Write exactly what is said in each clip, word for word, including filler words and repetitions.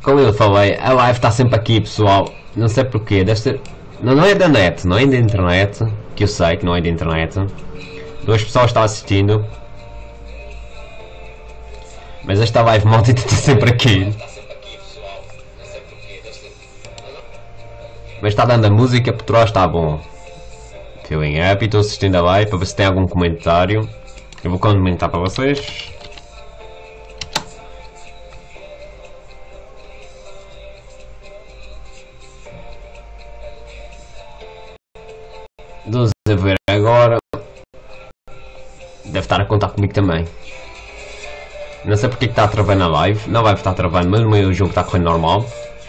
como eu falei, a live está sempre aqui, pessoal. Não sei porquê, deve ser... Não, não é da net, não é da internet, que eu sei que não é da internet. Duas pessoas estão assistindo. Mas esta live maldita está sempre aqui. Mas está dando a música, por trás está bom. Feeling happy, estou assistindo a live para ver se tem algum comentário. Eu vou comentar para vocês. Estou a ver agora. Deve estar a contar comigo também. Não sei porque que está a travar na live. Na live está travando, mas no meio do jogo está correndo normal.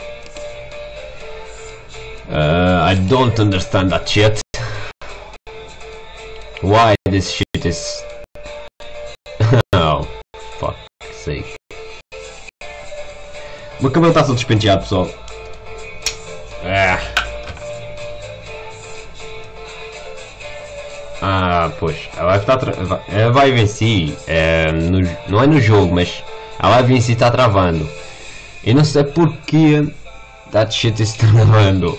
Uh, I don't understand that shit. Why this shit is... Oh, fuck's sake. O meu cabelo está todo despenteado, pessoal. Ah, ah pois. A live está tra... A live em si, é, no... não é no jogo, mas a live em si está travando. E não sei porque that shit is travando.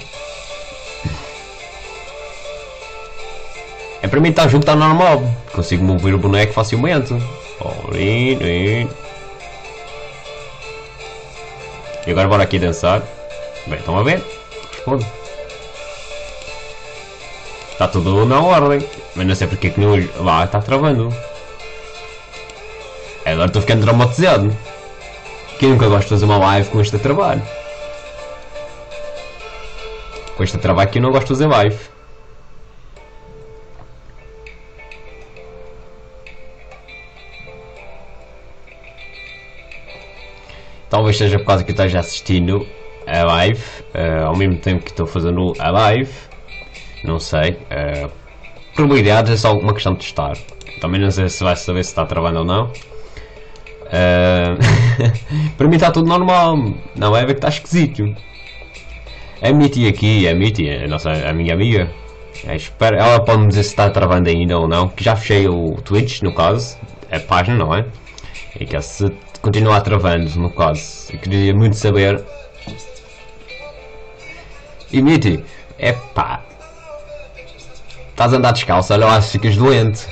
É para mim está junto, está normal. Consigo mover o boneco facilmente. E agora bora aqui dançar. Bem, estão a ver? Responde. Está tudo na ordem. Mas não sei porque que não... Lá está travando. Agora estou ficando traumatizado. Que eu nunca gosto de fazer uma live com este trabalho. Com este trabalho que eu não gosto de fazer live. Talvez seja por causa que eu esteja assistindo a live, uh, ao mesmo tempo que estou fazendo a live, não sei, uh, probabilidades é só uma questão de testar, também não sei se vai saber se está travando ou não. Uh, para mim está tudo normal, não é ver que está esquisito. A Mitty aqui, a Mitty, a, nossa, a minha amiga, é, espero, ela pode me dizer se está travando ainda ou não, que já fechei o Twitch no caso, a página, não é? E que se continuar travando no caso, eu queria muito saber. E Mitty, é pá, estás a andar descalço, olha lá se ficas doente.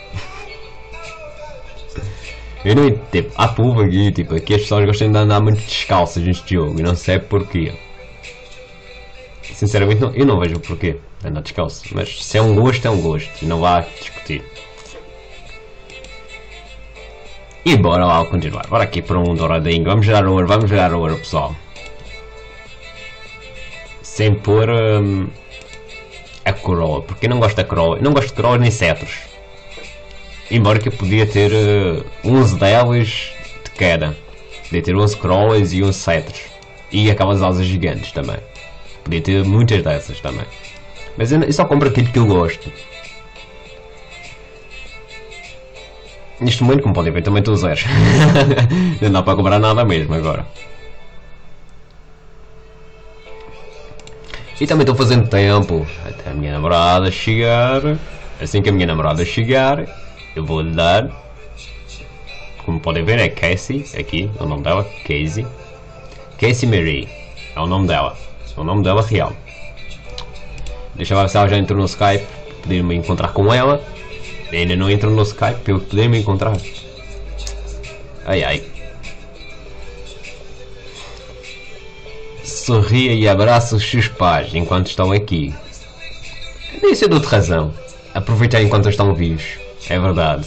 Eu não entendo, tipo, há povo aqui, tipo, aqui as pessoas gostam de andar muito descalças neste jogo e não sei porquê. Sinceramente não, eu não vejo o porquê de andar descalço, mas se é um gosto é um gosto e não vá discutir. E bora lá continuar, bora aqui para um douradinho, vamos gerar ouro, vamos gerar ouro pessoal. Sem pôr hum, a coroa, porque eu não gosto da coroa, eu não gosto de coroa nem cetros. Embora que eu podia ter uh, onze delas de cada, podia ter onze coroas e onze cetros. E aquelas asas gigantes também, podia ter muitas dessas também. Mas eu, eu só compro aquilo que eu gosto. Neste momento, como podem ver, também estou zero. Não dá para comprar nada mesmo agora. E também estou fazendo tempo até a minha namorada chegar. Assim que a minha namorada chegar, eu vou lhe dar. Como podem ver, é Casey, aqui, é o nome dela, Casey. Casey Marie, é o nome dela, é o nome dela real. Deixa eu ver se ela já entrou no Skype, poder-me encontrar com ela. Ainda não entro no Skype para eu poder me encontrar. Ai ai. Sorria e abraça os seus pais enquanto estão aqui. Nem sei de outra razão. Aproveitar enquanto estão vivos. É verdade.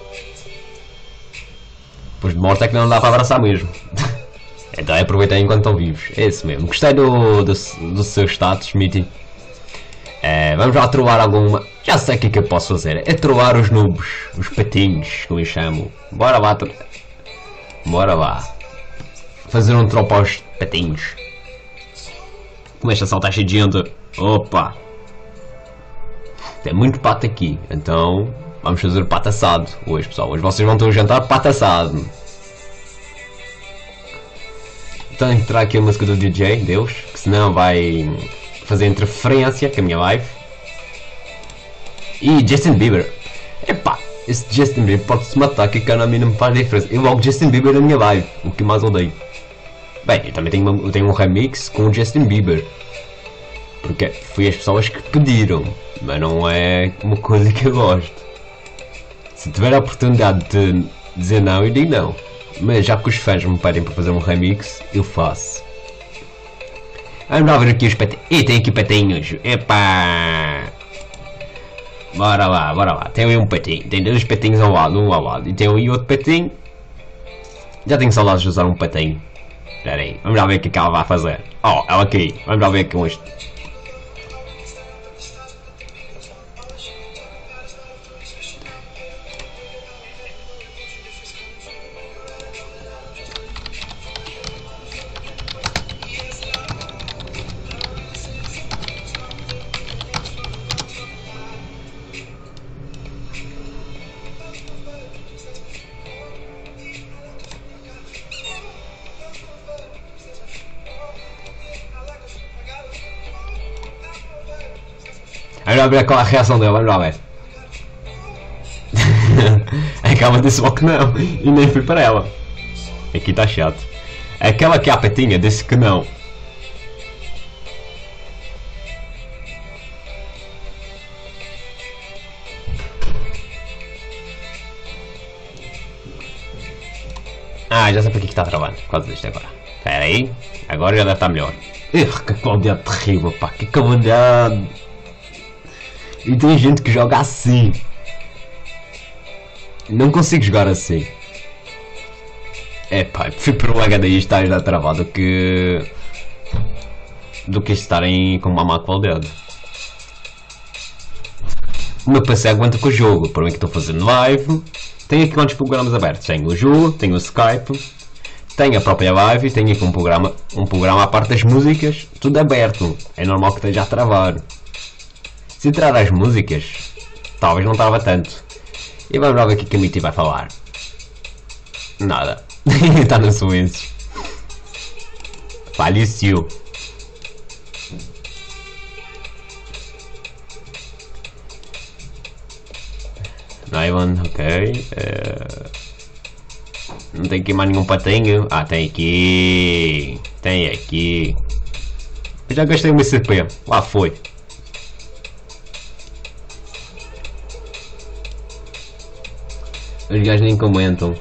Depois de morte é que não dá para abraçar mesmo. Então é aproveitar enquanto estão vivos. É isso mesmo. Gostei do, do, do seu status, Mitty. É, vamos lá trovar alguma... Já sei o que é que eu posso fazer. É trovar os nubes. Os patinhos, como eu chamo. Bora lá. Tro... Bora lá. Fazer um tropa aos patinhos. Como esta sala está cheia de gente. Opa. Tem muito pato aqui. Então vamos fazer pato assado hoje, pessoal. Hoje vocês vão ter um jantar pato assado. Então entrar aqui a música do D J, Deus. Que senão vai... fazer interferência com a minha live. E Justin Bieber. Epá, esse Justin Bieber pode-se matar, que a cara a mim não me faz diferença. Eu logo Justin Bieber na minha live, o que mais odeio. Bem, eu também tenho, uma, eu tenho um remix com o Justin Bieber. Porque foi as pessoas que pediram, mas não é uma coisa que eu gosto. Se tiver a oportunidade de dizer não, eu digo não. Mas já que os fãs me pedem para fazer um remix, eu faço. Vamos lá ver aqui os patinhos. E tem aqui patinhos. Epá! Bora lá, bora lá. Tem aí um patinho. Tem dois patinhos ao lado, um ao lado. E tem aí outro patinho. Já tenho saudades de usar um patinho. Espera aí, vamos lá ver o que é que ela vai fazer. Oh, ela aqui. Vamos lá ver com este. Vamos lá ver qual é a reação dele, vamos lá ver. Aquela disse logo que não, e nem fui para ela. Aqui está chato. Aquela que é a patinha disse que não. Ah, já sei para que está travando, por causa disto agora. Espera aí, agora já deve estar melhor. Ugh, que qualidade terrível, pá, que qualidade. E tem gente que joga assim. Não consigo jogar assim. É pá, prefiro por o H D I estar já travado do que. do que estarem com uma má qualidade. O meu P C aguenta com o jogo, por mim que estou fazendo live. Tenho aqui quantos programas abertos? Tenho o jogo, tenho o Skype, tenho a própria live, tenho aqui um programa, um programa à parte das músicas, tudo aberto. É normal que esteja a travar. Se tirar as músicas, talvez não trava tanto. E vamos lá ver o que a Mitty vai falar. Nada. Está no silêncio. Faleceu. Naivan, ok. Uh, não tem aqui mais nenhum patinho. Ah, tem aqui. Tem aqui. Eu já gastei o meu C P. Lá foi. Os gajos nem comentam.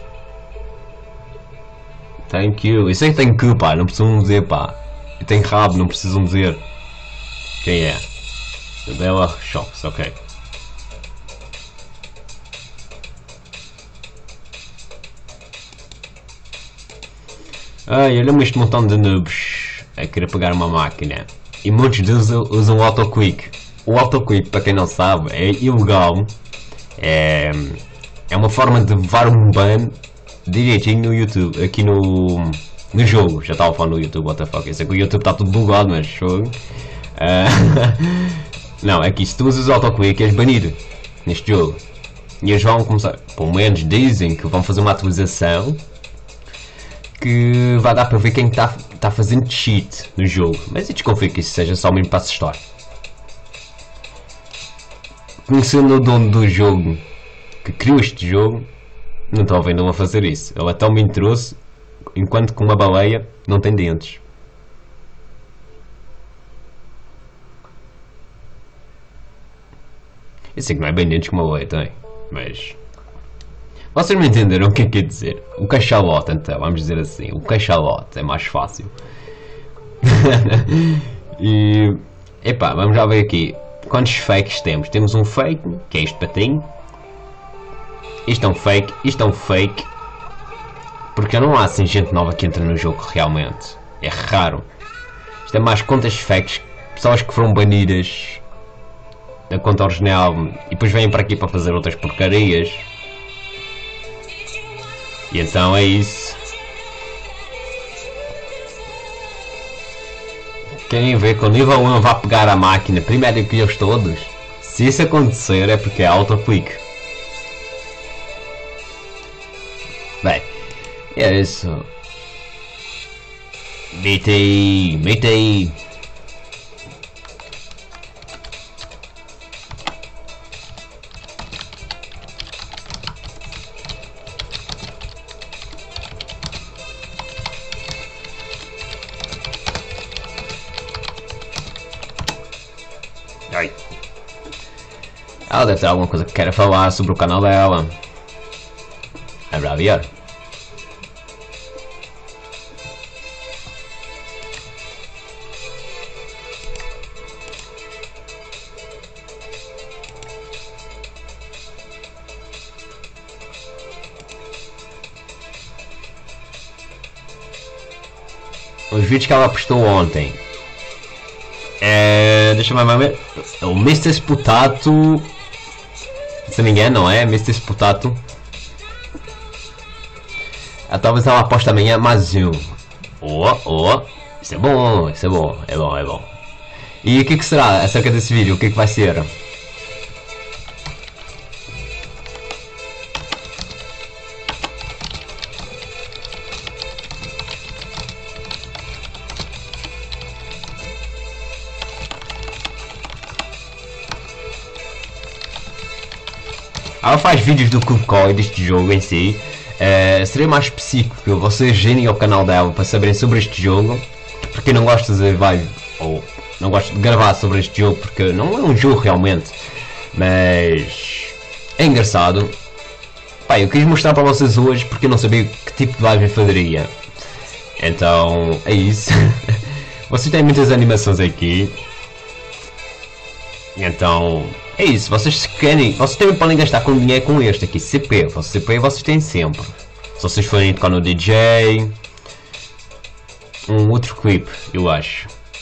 Thank you. Eu sei que tem que, pá. Não precisam dizer, pá. Eu tenho rabo, não precisam dizer. Quem é? Bela Shocks, ok. Ai, olha-me este montão de noobs a querer pegar uma máquina. E muitos deles usam o AutoQuick. O AutoQuick, para quem não sabe, é ilegal. É, é uma forma de levar um ban direitinho no YouTube. Aqui no, no jogo. Já estava a falar no YouTube, what the fuck. Eu sei que o YouTube está tudo bugado, mas jogo. Uh, não, é que se tu usas o AutoQuick és banido neste jogo. E eles vão começar, pelo menos dizem que vão fazer uma atualização que vai dar para ver quem está tá fazendo cheat no jogo. Mas eu desconfio que isso seja só mesmo para assustar. Conhecendo o dono do jogo que criou este jogo, não estou vendo ele a fazer isso. Ele é tão mentiroso enquanto que uma baleia não tem dentes. Eu sei que não é bem dentes que uma baleia tem, mas vocês me entenderam o que é que quer dizer. O cachalote, então, vamos dizer assim. O cachalote é mais fácil. E epá, vamos já ver aqui quantos fakes temos. Temos um fake, que é este patinho. Isto é um fake, isto é um fake. Porque não há assim gente nova que entra no jogo realmente. É raro. Isto é mais contas fakes, pessoas que foram banidas da conta original e depois vêm para aqui para fazer outras porcarias. E então é isso. Querem ver que o nível um vai pegar a máquina primeiro que eles todos? Se isso acontecer é porque é AutoQuick. Bem, é isso. Mete aí, mete aí. Ela deve ter alguma coisa que queira falar sobre o canal dela. É para ver. Os vídeos que ela postou ontem. É, deixa eu ver. O mister Sputato. Se não me engano, não é? mister Sputato. Ah, talvez ela aposte amanhã mais um. Oh, oh. Isso é bom, isso é bom, é bom, é bom. E o que, que será acerca desse vídeo? O que, que vai ser? Ela faz vídeos do Kukoi, deste jogo em si. Uh, seria mais específico vocês irem ao canal dela para saberem sobre este jogo. Para quem não gosta de vai ou não gosta de gravar sobre este jogo, porque não é um jogo realmente, mas é engraçado. Pá, eu quis mostrar para vocês hoje porque eu não sabia que tipo de live eu faria. Então é isso. Vocês têm muitas animações aqui. Então é isso, vocês se querem, vocês também podem gastar com dinheiro com este aqui, C P, o C P vocês têm sempre. Se vocês forem tocar no D J, um outro clipe, eu acho.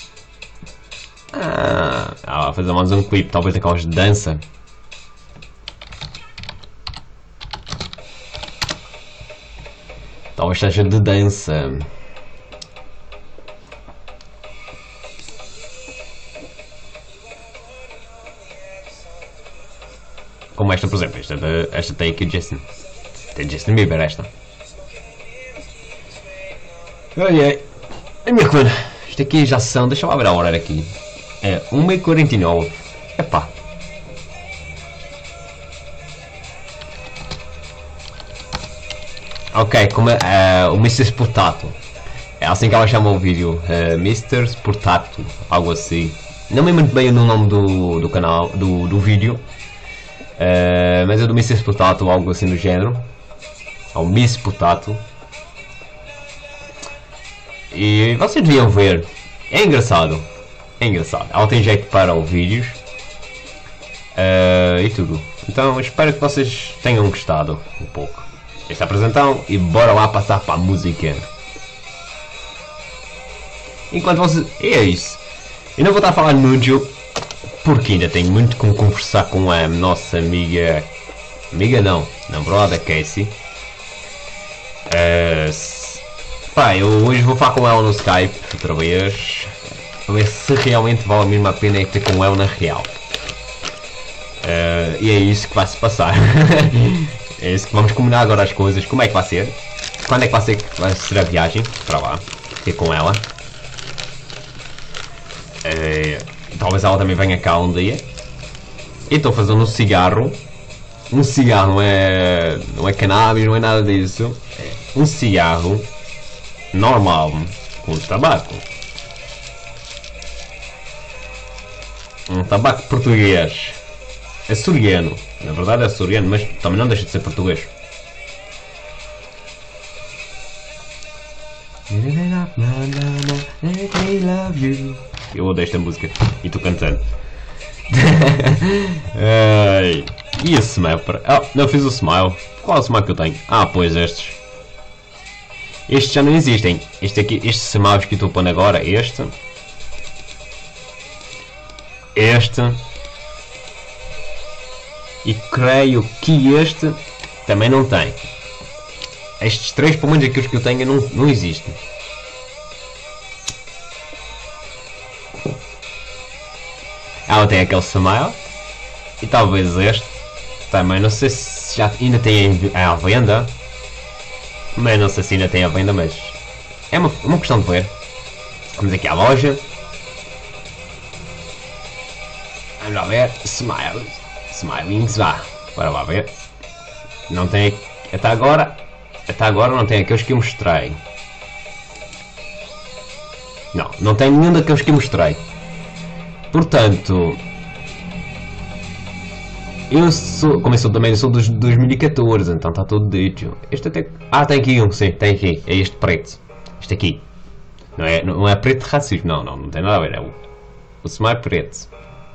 Ah, ah fazer mais um clipe, talvez daquelas de dança. Talvez seja de dança. Como esta, por exemplo, esta, esta tem aqui o Justin. Tem Justin Bieber esta. Ai ai. A minha cona. Isto aqui já são. Deixa eu abrir a hora aqui. É uma e quarenta e nove. Epá. Ok, como é, uh, o mister Sputato. É assim que ela chama o vídeo. Uh, mister Sputato. Algo assim. Não me lembro bem o nome do, do canal, do, do vídeo. Uh, mas é do mister Sputato ou algo assim do género. Ou miss Sputato. E vocês deviam ver. É engraçado. É engraçado. Ela tem jeito para os vídeos. Uh, e tudo. Então espero que vocês tenham gostado um pouco desta apresentação. E bora lá passar para a música. Enquanto vocês... É isso. Eu não vou estar a falar muito, porque ainda tenho muito como conversar com a nossa amiga. Amiga não, namorada Casey. Uh, se... Pá, eu hoje vou falar com ela no Skype outra vez. Para ver se realmente vale a mesma pena ter com ela na real. Uh, e é isso que vai se passar. É isso que vamos combinar agora as coisas. Como é que vai ser? Quando é que vai ser, vai ser a viagem para lá? Ter com ela. Uh, talvez ela também venha cá um dia. E estou fazendo um cigarro. Um cigarro, não é, não é cannabis, não é nada disso. É um cigarro normal, com tabaco. Um tabaco português. Açoriano. Na verdade é açoriano, mas também não deixa de ser português. Eu odeio esta música. E tu cantando. Ai, e esse smile para... Oh, não fiz o smile. Qual é o smile que eu tenho? Ah, pois estes. Estes já não existem. Este aqui, estes smiles que eu estou pondo agora. Este. Este. E creio que este também não tem. Estes três, pelo menos aqueles que eu tenho, não, não existem. Ela tem aquele smile. E talvez este também. Não sei se já ainda tem à venda. Mas não sei se ainda tem à venda, mas é uma, uma questão de ver. Vamos aqui à loja. Vamos lá ver. Smile. Smilings, vá. Bora lá ver. Não tem. Até agora. Até agora não tem aqueles que eu mostrei. Não, não tem nenhum daqueles que eu mostrei. Portanto. Eu sou, como eu sou também, eu sou dos dois mil e catorze, então está tudo dito. Este até. Ah, tem aqui um, sim, tem aqui. É este preto. Este aqui. Não é, não é preto de racismo, não, não, não tem nada a ver. É o, o smile preto.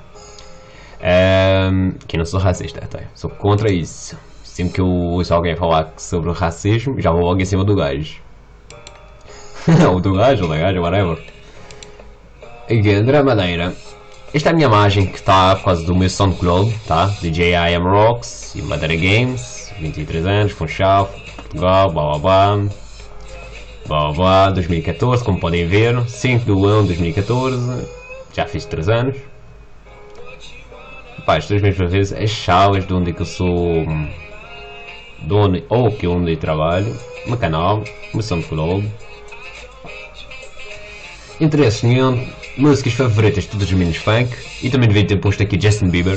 Um, que não sou racista, até. Sou contra isso. Sempre que eu ouço alguém falar sobre racismo, já vou logo em cima do gajo. Ou do gajo, ou da gaja, whatever. Aqui, André Madeira. Esta é a minha imagem que está por causa do meu SoundCloud, tá? D J I Am Rocks e Madeira Games, vinte e três anos, Funchal, Portugal, blá blá blá. Blá blá blá, dois mil e catorze, como podem ver, cinco de um de dois mil e catorze, já fiz três anos. Pá, as três mesmas vezes, as chaves de onde é que eu sou, de onde, ou que onde eu trabalho, meu canal, meu SoundCloud. Interesse nenhum, músicas favoritas, todas menos funk, e também devia ter posto aqui Justin Bieber.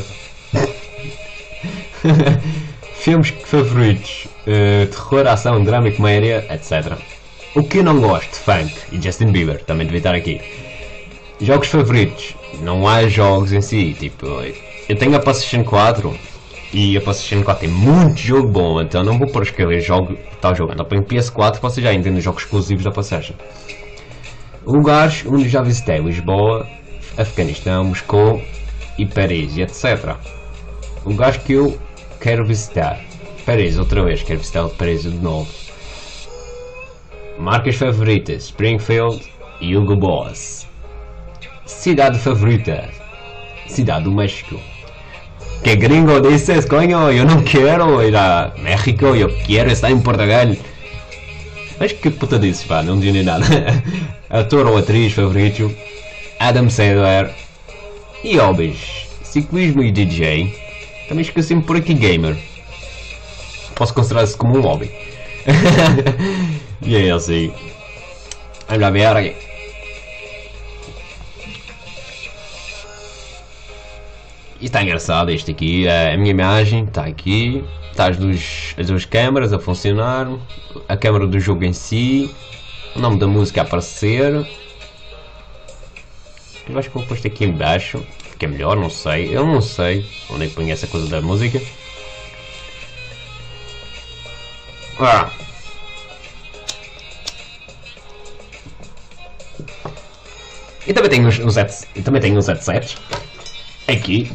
Filmes favoritos, uh, terror, ação, drama e comédia, etcétera. O que eu não gosto, funk e Justin Bieber, também devia estar aqui. Jogos favoritos, não há jogos em si, tipo, eu tenho a PlayStation quatro e a PlayStation quatro tem muito jogo bom, então não vou pôr a escrever jogo que está jogando. Então, em P S quatro vocês já entendem os jogos exclusivos da PlayStation. Lugares onde já visitei: Lisboa, Afeganistão, Moscou e Paris, e etcétera. Lugares que eu quero visitar: Paris, outra vez, quero visitar Paris de novo. Marcas favoritas: Springfield e Hugo Boss. Cidade favorita: Cidade do México. Que gringo dices, coño? Eu não quero ir a México, eu quero estar em Portugal. Mas que puta dizes, pá, não digo nem nada. Ator ou atriz favorito: Adam Sandler. E hobbies: ciclismo e D J. Também esqueci-me por aqui gamer. Posso considerar isso como um hobby. E é assim. Vamos lá ver aqui. E está engraçado este aqui, a minha imagem está aqui, está as duas, as duas câmaras a funcionar, a câmera do jogo em si, o nome da música a aparecer. Eu acho que vou pôr isto aqui em baixo, que é melhor, não sei, eu não sei onde é que ponho essa coisa da música. Ah. E também tenho uns, uns, eu também tenho uns headsets aqui,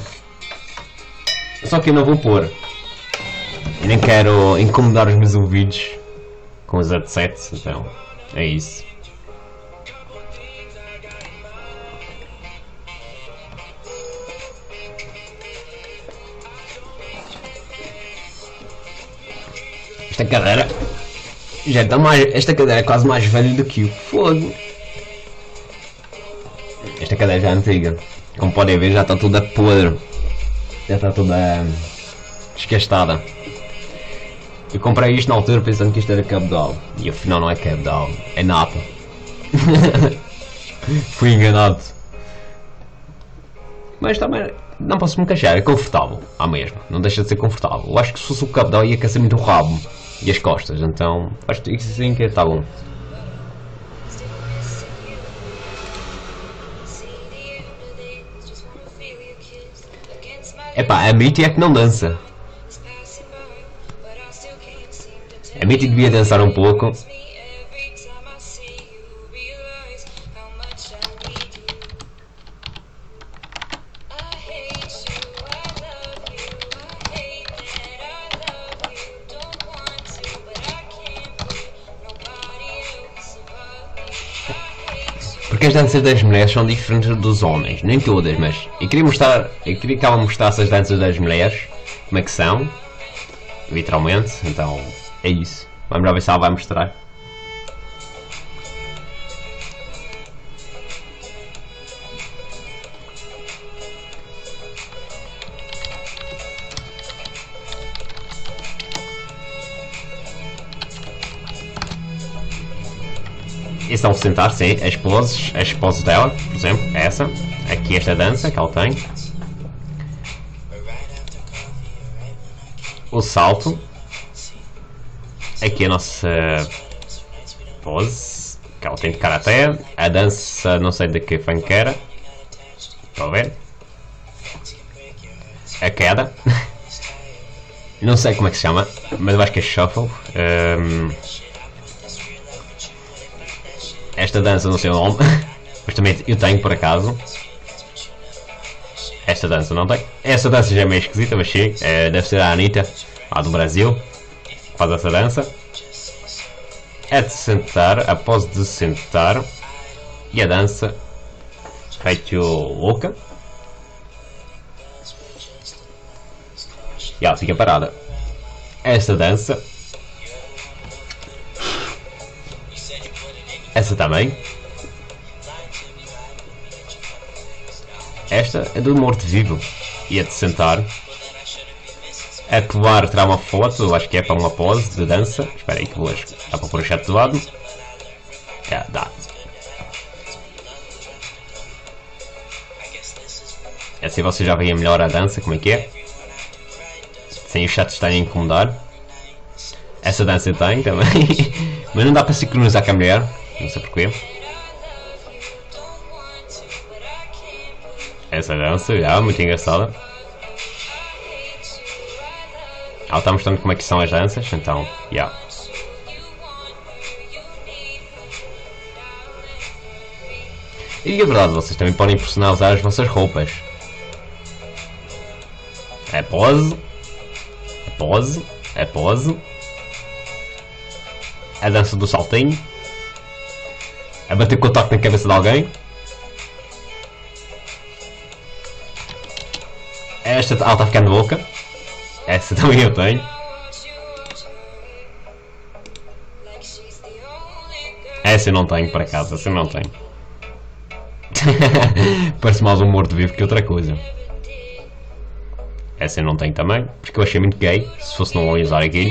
só que eu não vou pôr, eu nem quero incomodar os meus ouvidos com os headsets, então é isso. Esta cadeira já está mais, esta cadeira é quase mais velha do que o fogo. Esta cadeira já é antiga. Como podem ver, já está toda podre. Já está toda desgastada. Eu comprei isto na altura pensando que isto era cabedal. E afinal não é cabedal, é napa. Fui enganado. Mas também não posso me queixar, é confortável. À mesma, não deixa de ser confortável. Eu acho que se fosse o cabedal ia aquecer muito o rabo e as costas. Então acho que isso sim que está bom. Epá, a Mitty é que não dança. A Mitty devia dançar um pouco. Porque as danças das mulheres são diferentes dos homens, nem todas, mas eu queria mostrar, eu queria que ela mostrasse as danças das mulheres, como é que são, literalmente, então é isso. Vamos lá ver se ela vai mostrar. E se ela sentar, sim, as poses, as poses dela, por exemplo, essa, aqui esta dança que ela tem, o salto, aqui a nossa pose, que ela tem de karaté, a dança não sei de que funkeira, estão a ver? a queda. Não sei como é que se chama, mas eu acho que é shuffle. Um, esta dança não sei o nome, mas também eu tenho por acaso. Esta dança não tenho. Essa dança já é meio esquisita, mas sim, é, deve ser a Anitta, lá do Brasil, que faz essa dança. É de sentar, após de sentar, e a dança feito louca. E ela fica parada. Esta dança. Essa também. Esta é do morto-vivo. E é de sentar. É de levar, tirar uma foto. Eu acho que é para uma pose de dança. Espera aí que vou. Dá para pôr o chat do lado. É, dá. Assim vocês já veem melhor a dança, como é que é. Sem os chats estarem a incomodar. Essa dança tem também. Mas não dá para sincronizar com a mulher. Não sei porquê. Essa dança, já, muito engraçada. Ela está mostrando como é que são as danças, então, já. Yeah. E é verdade, vocês também podem personalizar as vossas roupas. É pose. É pose. É pose. A dança do saltinho. A bater com o toque na cabeça de alguém. Esta ela está ficando louca. Essa também eu tenho. Essa eu não tenho, por acaso. Essa eu não tenho. Parece mais um morto-vivo que outra coisa. Essa eu não tenho também, porque eu achei muito gay. Se fosse não ia usar aquilo.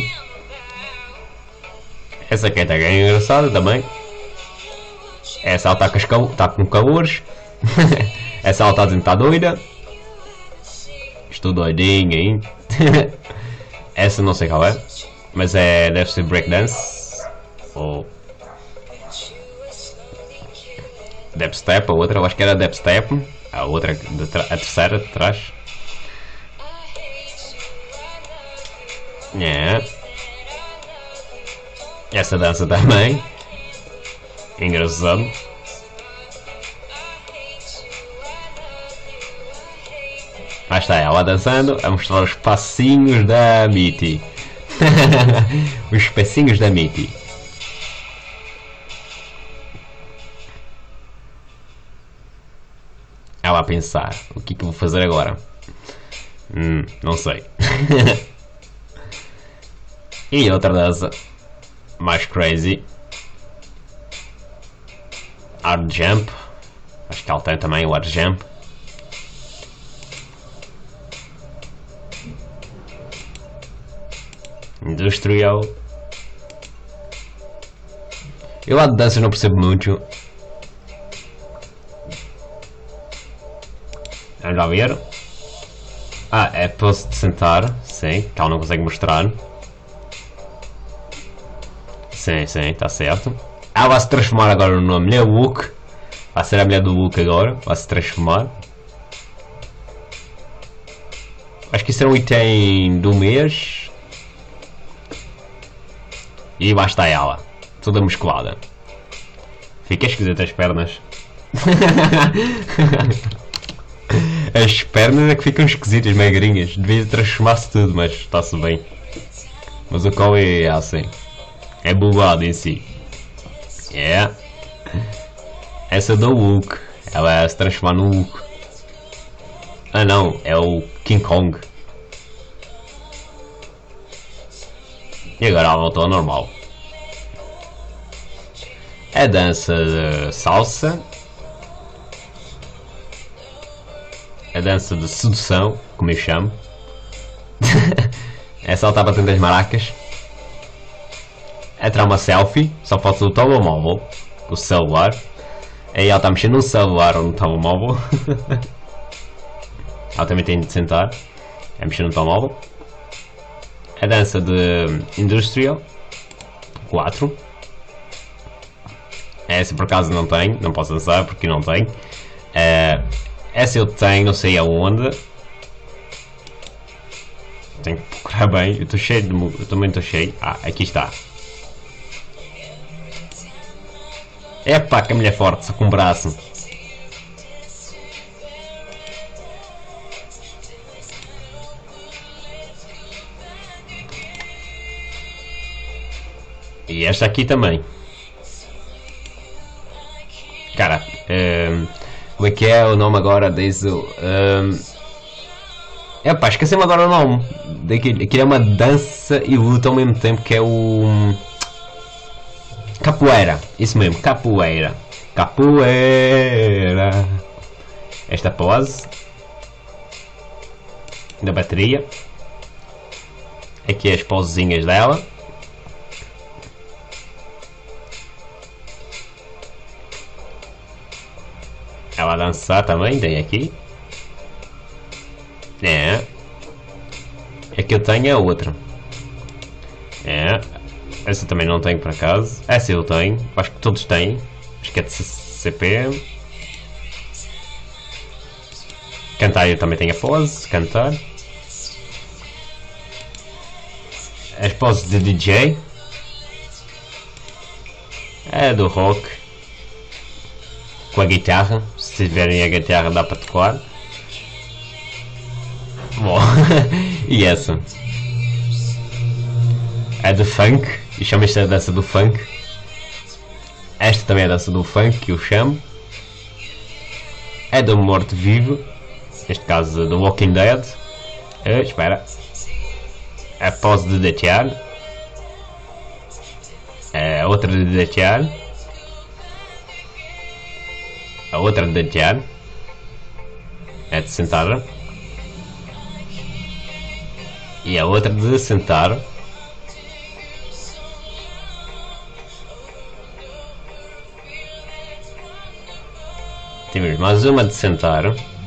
Essa aqui está bem engraçada também. Essa ela está com, tá com calores. Essa ela está dizendo que está doida. Estou doidinho, hein? Essa não sei qual é. Mas é, deve ser breakdance. Ou dubstep, a outra, eu acho que era dubstep. A outra, a terceira de trás. É. Essa dança também. Engraçado. Lá está ela dançando, a mostrar os passinhos da Mitty. Os passinhos da Mitty. Ela a pensar, o que é que eu vou fazer agora? Hum, não sei. E outra dança mais crazy. Hard jump. Acho que ela tem também o hard jump. Industrial. Eu lá de dança não percebo muito. Vamos lá ver. Ah, é pose de sentar. Sim, que ela não consegue mostrar. Sim, sim, está certo. Ela vai se transformar agora numa mulher Wook. Vai ser a mulher do Wook agora. Vai se transformar. Acho que isso é um item do mês. E lá está ela. Toda musculada. Fica esquisita as pernas. As pernas é que ficam esquisitas, magrinhas. Devia transformar-se tudo, mas está-se bem. Mas o qual é assim. É bugado em si. É. Yeah. Essa do Wook. Ela vai se transformar no Wook. Ah não, é o King Kong. E agora ela voltou ao normal. A dança de salsa. A dança de sedução, como eu chamo. Essa ela está batendo as maracas. A tirar uma selfie, só falta o telemóvel, o celular. Aí ela está mexendo no celular ou no telemóvel. Ela também tem de sentar. É mexer no telemóvel. A dança de Industrial quatro. Essa por acaso não tenho, não posso dançar porque não tenho. Uh, essa eu tenho, não sei aonde. Tenho que procurar bem. Eu estou cheio de... Eu também estou cheio. Ah, aqui está. Epá, que a mulher forte, só com um braço. E esta aqui também. Cara, um, como é que é o nome agora desse... Um, epá, esqueci-me agora o nome. Daquilo, aquilo é uma dança e luta ao mesmo tempo, que é o... Capoeira, isso mesmo, capoeira. Capoeira. Esta pose da bateria. Aqui as posezinhas dela. Ela a dançar também, tem aqui. É. Aqui eu tenho a outra. É. Essa também não tenho por acaso. Essa eu tenho. Acho que todos têm. Acho que é de C P. Cantar eu também tenho a pose. Cantar. As poses de D J. É do rock. Com a guitarra. Se tiverem a guitarra dá para tocar. Bom. E essa? É do funk. E chama esta a dança do funk. Esta também é a dança do funk que eu chamo. É do morto-vivo. Neste caso do Walking Dead. Uh, espera. A pose de deitar. A outra de deitar. A outra de deitar. É de sentar. E a outra de sentar. Temos mais uma de sentar.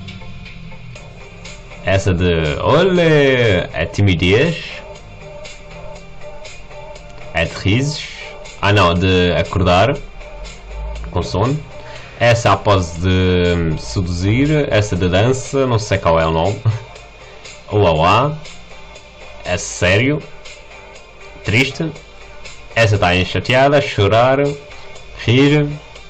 Essa de olé é timidez. É de risos. Ah não, de acordar com sono. Essa é a pose de seduzir. Essa de dança, não sei qual é o nome. Uauá. É sério. Triste. Essa está chateada, chorar, rir.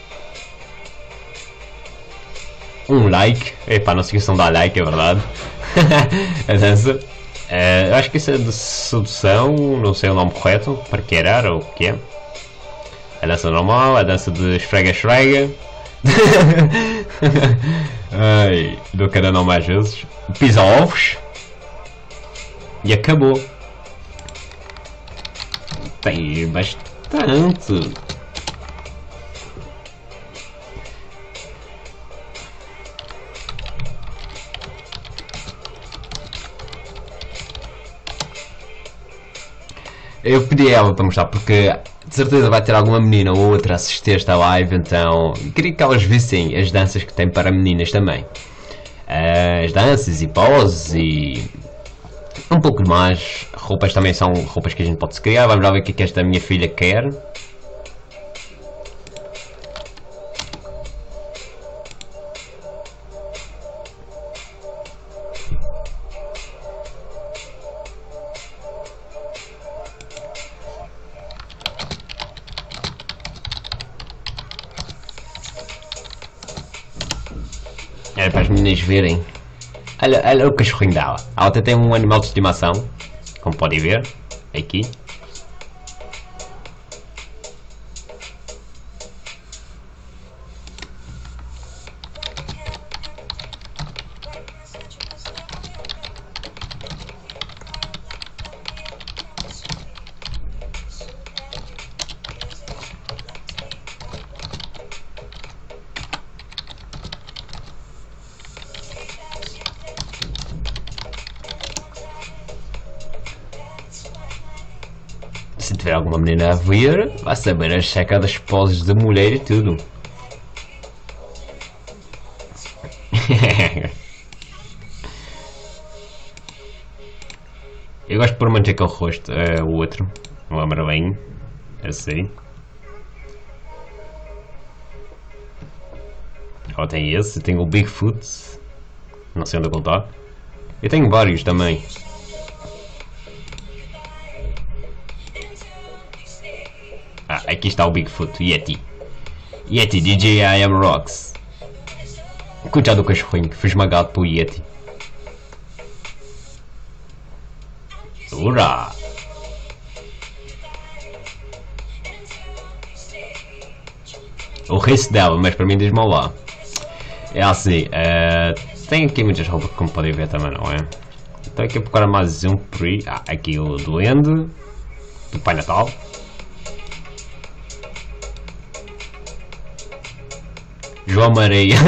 Um like. Epá, não se esqueçam de dar like, é verdade. A dança. Uh, acho que isso é de sedução, não sei o nome correto, paquerar ou o que é. A dança normal, a dança de esfrega-esfrega. Ai, dou cada nome às vezes. Pisa ovos. E acabou. Tem bastante. Eu pedi a ela para mostrar porque de certeza vai ter alguma menina ou outra a assistir esta live, então queria que elas vissem as danças que tem para meninas também. As danças e poses e um pouco mais. Roupas também são roupas que a gente pode se criar. Vamos lá ver o que é que esta minha filha quer. Era para as meninas verem. Olha, olha o cachorrinho dela. Ela até tem um animal de estimação, como podem ver, aqui. Se tiver alguma menina a ver, vai saber a checa das poses de mulher e tudo. Eu gosto de pôr manter aquele rosto, é o outro, não lembro bem, assim. Ó, tem esse, tem o Bigfoot, não sei onde ele está. Eu tenho vários também. aqui está o Bigfoot, Yeti. Yeti, D J I Am Rocks. Coitado do cachorrinho que foi esmagado pelo Yeti. Ura! O resto dela, mas para mim diz-me lá. É assim, uh, tem aqui muitas roupas como podem ver também, não é? Então aqui a procurar mais um por aí. Ah, aqui o Duende, do Pai Natal. João Maria.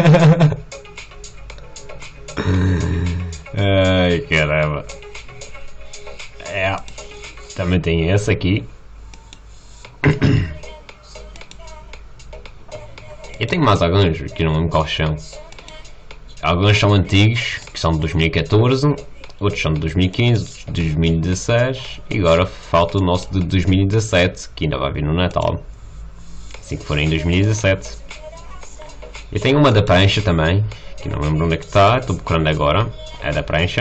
Ai caramba. É. Também tem esse aqui. Eu tenho mais alguns que não lembro quais são. Alguns são antigos, que são de dois mil e catorze, outros são de dois mil e quinze, outros de dois mil e dezasseis e agora falta o nosso de dois mil e dezassete, que ainda vai vir no Natal. Assim que for em dois mil e dezassete. Eu tenho uma da prancha também, que não lembro onde é que está, estou procurando agora. É da prancha.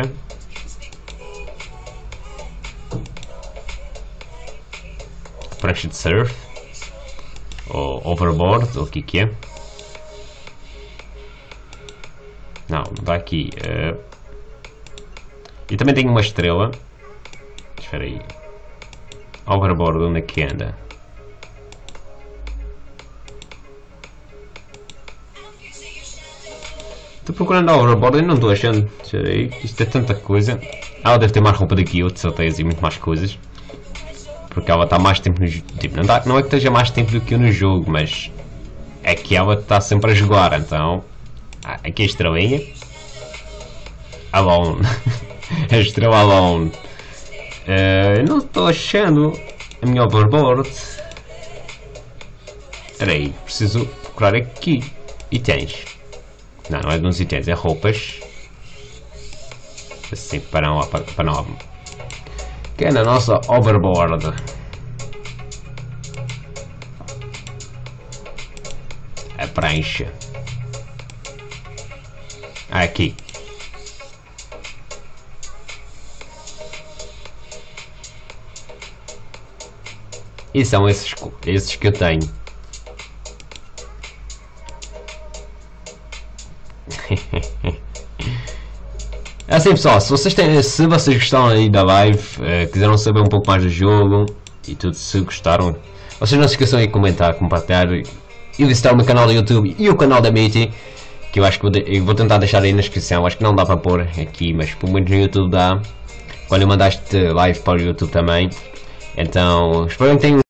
Prancha de surf. Ou overboard, ou o que que é. Não, não está aqui. Uh... E também tenho uma estrela. Espera aí. Overboard, onde é que anda? Estou procurando a overboard e não estou achando. Espera aí, isto é tanta coisa. Ela deve ter mais roupa daqui, eu de certeza, e muito mais coisas. Porque ela está mais tempo no jogo. Tipo, não, tá, não é que esteja mais tempo do que eu no jogo, mas é que ela está sempre a jogar, então. Ah, aqui a estrelinha. Alone. A estrela Alone. Uh, não estou achando a minha overboard. Espera aí, preciso procurar aqui. Itens. Não, não é nos itens, é roupas. Assim, para não, para, para não. Que é na nossa overboard. A prancha. Aqui. E são esses, esses que eu tenho. É assim pessoal, se vocês, têm, se vocês gostaram aí da live, uh, quiseram saber um pouco mais do jogo e tudo, se gostaram, vocês não se esqueçam de comentar, compartilhar e visitar o meu canal do YouTube e o canal da Meaty, que eu acho que vou, de, eu vou tentar deixar aí na descrição. Acho que não dá para pôr aqui, mas pelo menos no YouTube dá, quando eu mandar este live para o YouTube também. Então espero que tenham